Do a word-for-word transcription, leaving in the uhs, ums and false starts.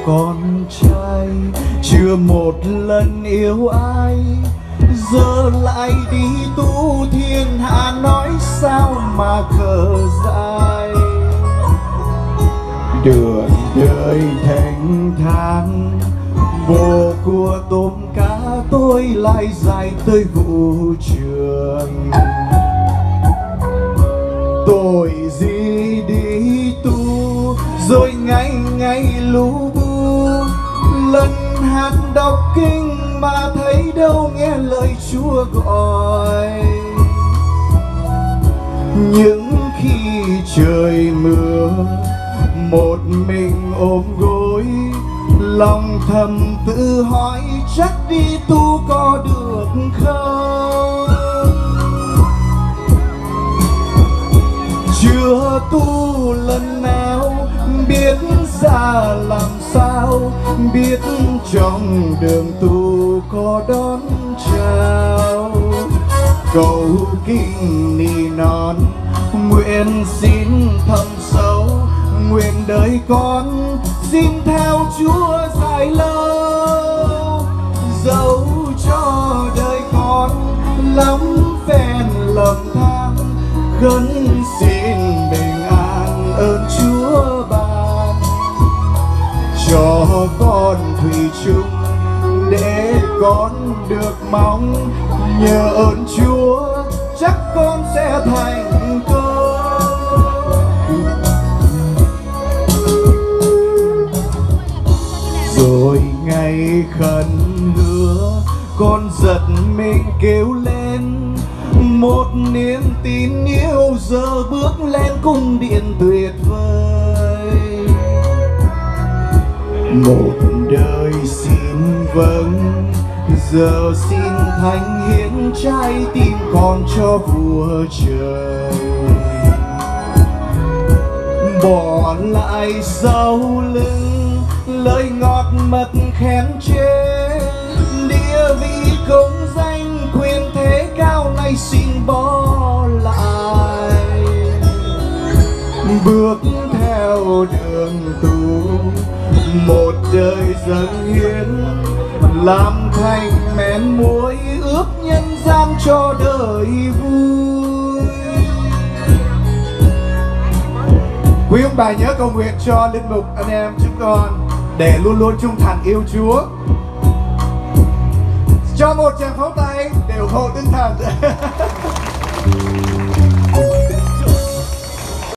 con trai chưa một lần yêu ai, giờ lại đi tu thiên hạ nói sao mà khờ dại. Đường đời thanh thang vô của tôm cá, tôi lại dài tới vũ trường. Tội gì đi tu rồi ngày ngày lu bu, lần hát đọc kinh mà thấy đâu nghe lời Chúa gọi. Những khi trời mưa một mình ôm gối, lòng thầm tự hỏi chắc đi tu có được không. Chưa tu lần nào biết ra làm sao, biết trong đường tu có đón chào. Cầu kinh nỉ non nguyện xin thầm sâu, nguyện đời con xin theo Chúa dài lâu. Dẫu cho đời con lắm phen lầm than, khấn xin bình an ơn Chúa ban, cho con thủy chung để con được mong. Nhờ ơn Chúa chắc con sẽ thành công. Rồi ngày khẩn hứa con giật mình kêu lên, một niềm tin yêu giờ bước lên cung điện tuyệt vời. Một đời xin vâng, giờ xin thánh hiến trái tim con cho vua trời. Bỏ lại sau lưng lời ngọt mật khen chê, địa vị công danh quyền thế cao nay xin bỏ lại. Bước theo đường tu một đời dâng hiến, làm thành men muối ướp nhân gian cho đời vui. Quý ông bà nhớ cầu nguyện cho linh mục anh em chúng con để luôn luôn trung thành yêu Chúa. Cho một tràng pháo tay để ủng hộ tinh thần.